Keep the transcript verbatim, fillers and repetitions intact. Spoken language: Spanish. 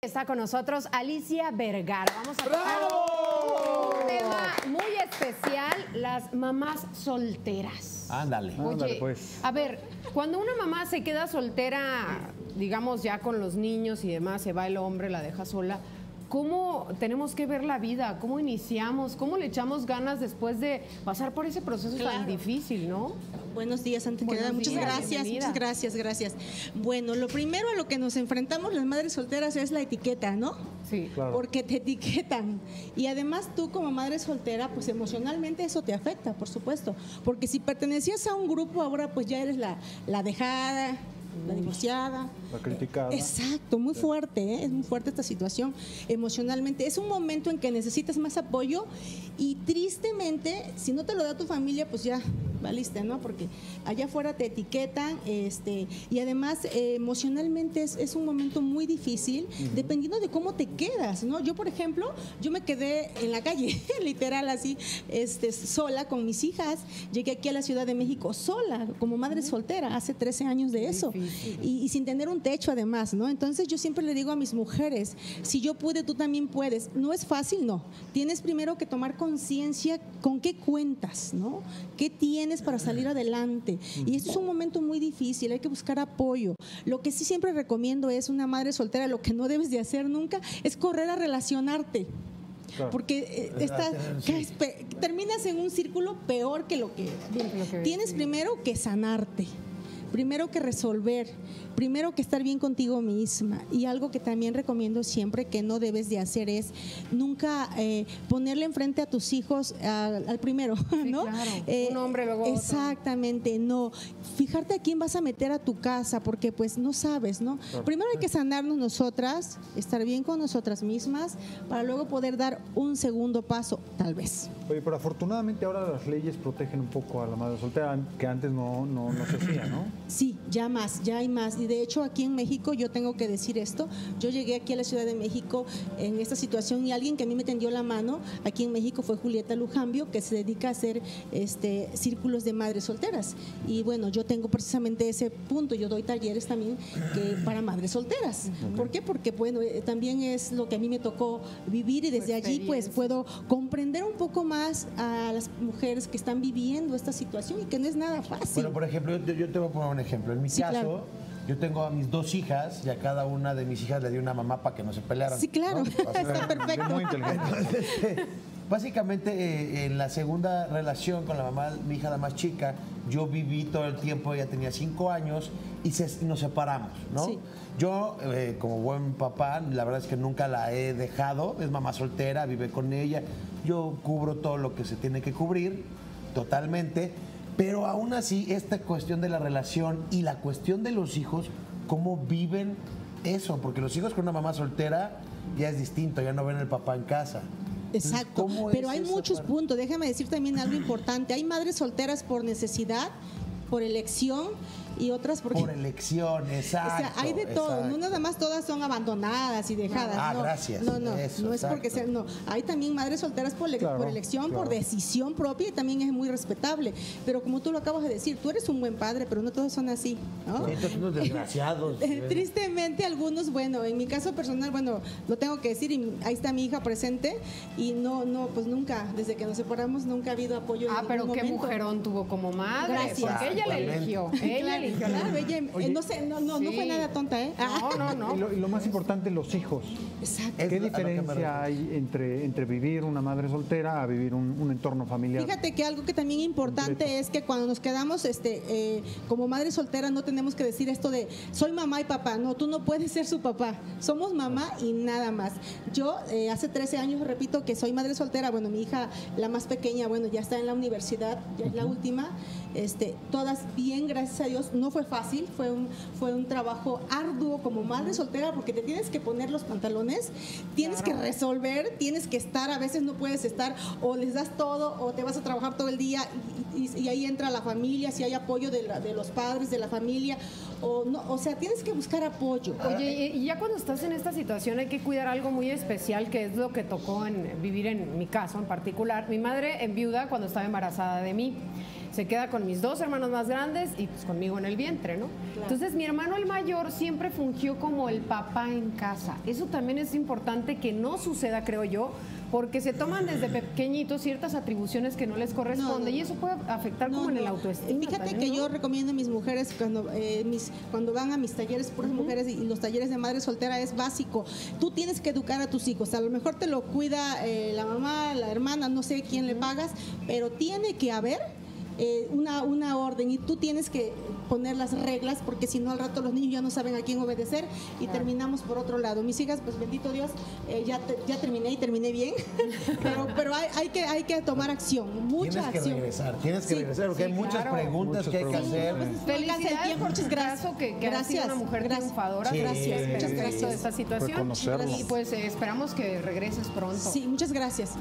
Está con nosotros Alicia Vergara. Vamos a tocar un tema muy especial, las mamás solteras. Ándale. Oye, Ándale, pues. a ver, cuando una mamá se queda soltera, digamos ya con los niños y demás, se va el hombre, la deja sola, ¿cómo tenemos que ver la vida? ¿Cómo iniciamos? ¿Cómo le echamos ganas después de pasar por ese proceso Claro. tan difícil, no? Buenos días, antes que Buenos nada, muchas días, gracias, bienvenida. muchas gracias, gracias. Bueno, lo primero a lo que nos enfrentamos las madres solteras es la etiqueta, ¿no? Sí. Claro. Porque te etiquetan. Y además tú como madre soltera, pues emocionalmente eso te afecta, por supuesto. Porque si pertenecías a un grupo, ahora pues ya eres la, la dejada, la divorciada. La criticada. Exacto, muy fuerte, ¿eh? Es muy fuerte esta situación emocionalmente. Es un momento en que necesitas más apoyo y tristemente, si no te lo da tu familia, pues ya valiste, ¿no? Porque allá afuera te etiquetan, este, y además eh, emocionalmente es, es un momento muy difícil, uh-huh. dependiendo de cómo te quedas, ¿no? Yo, por ejemplo, yo me quedé en la calle, literal así, este, sola con mis hijas. Llegué aquí a la Ciudad de México sola, como madre uh-huh. soltera, hace trece años de eso, y, y sin tener un techo además, ¿no? Entonces yo siempre le digo a mis mujeres, si yo pude, tú también puedes. No es fácil, no. Tienes primero que tomar conciencia con qué cuentas, ¿no? ¿Qué tienes para salir adelante? Y esto es un momento muy difícil, hay que buscar apoyo. Lo que sí siempre recomiendo es una madre soltera, lo que no debes de hacer nunca es correr a relacionarte. Claro. Porque eh, esta, sí. terminas en un círculo peor que lo que, lo que tienes sí. primero que sanarte. Primero que resolver, primero que estar bien contigo misma. Y algo que también recomiendo siempre que no debes de hacer es nunca eh, ponerle enfrente a tus hijos a, al primero, sí, ¿no? Claro. Eh, un hombre luego exactamente, otro. No. Fijarte a quién vas a meter a tu casa, porque pues no sabes, ¿no? Claro. Primero hay que sanarnos nosotras, estar bien con nosotras mismas, para luego poder dar un segundo paso, tal vez. Oye, pero afortunadamente ahora las leyes protegen un poco a la madre soltera, que antes no, no, no se hacía, ¿no? Sí, ya más, ya hay más. Y de hecho aquí en México, yo tengo que decir esto, yo llegué aquí a la Ciudad de México en esta situación y alguien que a mí me tendió la mano aquí en México fue Julieta Lujambio, que se dedica a hacer este, círculos de madres solteras. Y bueno, yo tengo precisamente ese punto, yo doy talleres también que, para madres solteras. Uh-huh. ¿Por qué? Porque bueno, eh, también es lo que a mí me tocó vivir y desde allí pues puedo comprender un poco más a las mujeres que están viviendo esta situación y que no es nada fácil. Bueno, por ejemplo, yo, yo te voy a poner un ejemplo. En mi sí, caso, claro. yo tengo a mis dos hijas y a cada una de mis hijas le di una mamá para que no se pelearan. Sí, claro, ¿no? Está perfecto. Muy inteligente. Entonces, eh, básicamente, eh, en la segunda relación con la mamá, mi hija la más chica, yo viví todo el tiempo, ella tenía cinco años y, se, y nos separamos, ¿no? Sí. Yo, eh, como buen papá, la verdad es que nunca la he dejado, es mamá soltera, vive con ella, yo cubro todo lo que se tiene que cubrir, totalmente. Pero aún así, esta cuestión de la relación y la cuestión de los hijos, ¿cómo viven eso? Porque los hijos con una mamá soltera ya es distinto, ya no ven al papá en casa. Exacto, pero hay muchos parte? puntos. Déjame decir también algo importante. Hay madres solteras por necesidad, por elección y otras porque, por elección, exacto. O sea, hay de todo, exacto. no nada más todas son abandonadas y dejadas. Ah, no, gracias. No, no, Eso, no es exacto. porque sean, no. Hay también madres solteras por, le, claro, por elección, claro. por decisión propia y también es muy respetable. Pero como tú lo acabas de decir, tú eres un buen padre, pero no todos son así, ¿no? Sí, todos unos desgraciados. Tristemente algunos, bueno, en mi caso personal, bueno, lo tengo que decir y ahí está mi hija presente y no, no, pues nunca, desde que nos separamos nunca ha habido apoyo. Ah, en pero qué momento. mujerón tuvo como madre. Gracias. Porque ella la eligió. Ella Claro, eligió. claro, ella, Oye, eh, no sé, no, no, sí. no fue nada tonta, ¿eh? No, no, no. Y lo, y lo más importante, los hijos. Exacto. ¿Qué diferencia hay entre, entre vivir una madre soltera a vivir un, un entorno familiar? Fíjate que algo que también importante completo. Es que cuando nos quedamos este, eh, como madre soltera no tenemos que decir esto de soy mamá y papá. No, tú no puedes ser su papá. Somos mamá y nada más. Yo eh, hace trece años repito que soy madre soltera. Bueno, mi hija, la más pequeña, bueno, ya está en la universidad, ya es uh-huh. la última. Este, todas bien, gracias a Dios. No fue fácil, fue un, fue un trabajo arduo como madre soltera porque te tienes que poner los pantalones, tienes claro. que resolver, tienes que estar, a veces no puedes estar, o les das todo o te vas a trabajar todo el día y, y, y ahí entra la familia, si hay apoyo de, la, de los padres, de la familia, o, no, o sea, tienes que buscar apoyo. Oye, y ya cuando estás en esta situación hay que cuidar algo muy especial, que es lo que tocó en vivir en mi caso en particular. Mi madre enviuda cuando estaba embarazada de mí. se queda con mis dos hermanos más grandes y pues conmigo en el vientre, ¿no? Claro. Entonces mi hermano el mayor siempre fungió como el papá en casa. Eso también es importante que no suceda, creo yo, porque se toman desde pequeñitos ciertas atribuciones que no les corresponden, no, no, y eso puede afectar no, como en no. el autoestima. Fíjate también, que ¿no? yo recomiendo a mis mujeres cuando eh, mis cuando van a mis talleres puras uh-huh. mujeres y, y los talleres de madre soltera es básico. Tú tienes que educar a tus hijos. A lo mejor te lo cuida eh, la mamá, la hermana, no sé quién uh-huh. le pagas, pero tiene que haber eh, una, una orden y tú tienes que poner las reglas, porque si no al rato los niños ya no saben a quién obedecer y claro. terminamos por otro lado. Mis hijas, pues bendito Dios, eh, ya, te, ya terminé y terminé bien, pero, pero hay, hay, que, hay que tomar acción, mucha tienes acción. Que regresar, tienes que sí, regresar, porque sí, hay muchas claro. preguntas muchas que hay que hacer. Sí, pues, felicidades por muchas gracias. Que, que gracias. Una mujer gracias. Triunfadora. Sí. Gracias, muchas gracias de esta situación. Reconocerlo. Y pues eh, esperamos que regreses pronto. Sí, muchas gracias.